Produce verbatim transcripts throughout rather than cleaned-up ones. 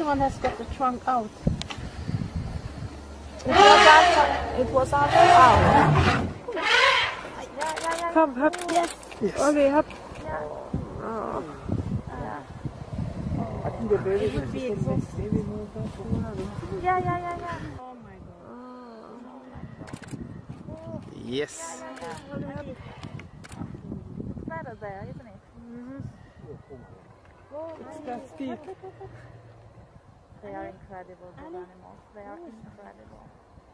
one has got the trunk out. It was out. It was out. out. Come, hop. Yes. Yes. Okay, hop. Yeah. Oh. Yeah. I think the baby It would be exhausted. Yeah, yeah, yeah, yeah. Oh my god. Oh my god. Yes. Yeah, yeah, yeah. It's better there, isn't it? Mm-hmm. Oh, It's that steep. They are incredible, these animals. They are incredible.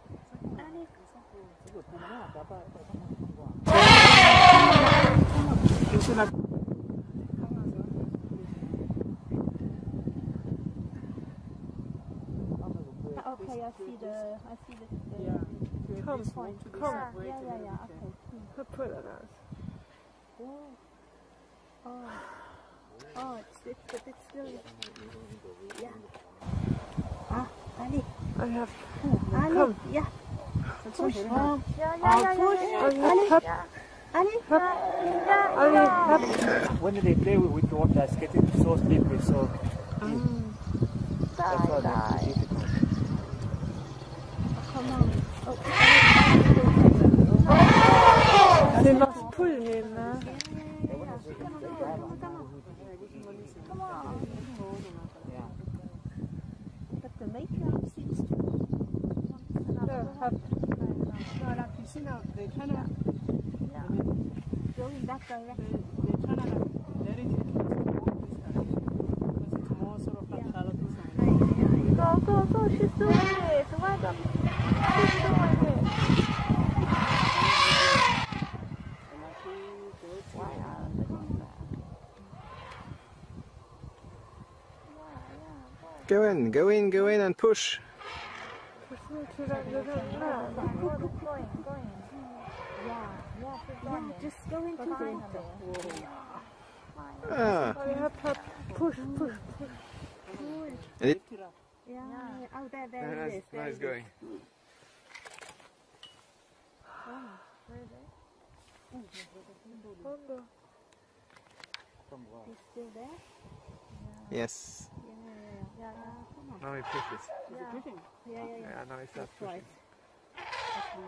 Okay, I see the, I see the, the Yeah. Come, point. come. Yeah, yeah, yeah, yeah, okay. Hop put it out. Oh, oh, it's, it's a bit still. Yeah. Ah, Ali. I have. Ali, Come. yeah. Push. Oh, yeah, yeah, Ah, yeah, push. yeah, Ali, yeah. hop. Yeah. Ali, Hop. yeah, Ali, yeah. hop. When they play with the water, it's getting so slippery, so deep. That's why Die, it's die. difficult. Come on. Oh, They must pull him now. come on. But the matriarch seems to want Yeah, another hop. No, like you see now, they kind of, Yeah. Going that they, direction. they kind of like let it hit this direction because it's more sort of like shallow this side. Go, go, go. She's doing it. Well done. She's doing it. And I see those Why are they doing that? Go in, go in, go in and push. Going, going. Yeah, yeah, she's going in. Just go into the Ah. Ali, hop, hop. Push, push, push. And it, lift it up. Yeah, yeah. Oh, there, there it nice, is. There nice it is. going. Where is it? Hondo. He's still there? Yes. Yeah, yeah, yeah. Yeah, come on. Now we push it. Yeah, Pushing. yeah, yeah. yeah. Yeah, now we start That's right. pushing.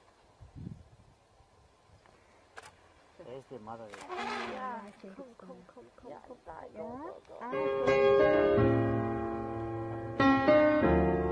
There's the mother. Yeah, I think Come, it's come, gonna- come, come, yeah, come. die, Yeah. go, go, go. Ah,